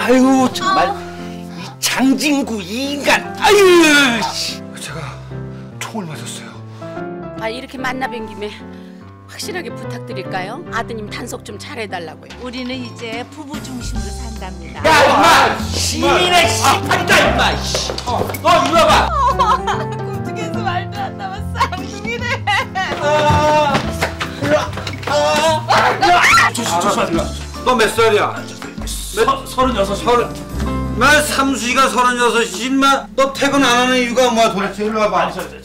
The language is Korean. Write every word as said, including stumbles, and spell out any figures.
아유 정말 이 장진구 이 인간. 아유. 제가 총을 맞았어요. 아 이렇게 만나뵌 김에 확실하게 부탁드릴까요? 아드님 단속 좀 잘해달라고요. 우리는 이제 부부 중심으로 산답니다. 야 임마 시민의 씨발이다 임마. 어, 너 이리 와봐. 꽁tuk에서 말도 안 나와 쌍둥이네. 아, 조심조심. 너 몇 살이야? 몇? 서른여섯. 서른. 나 삼수이가 서른여섯이지 인마. 너 퇴근 안 하는 이유가 뭐야 도대체? 일로 와봐.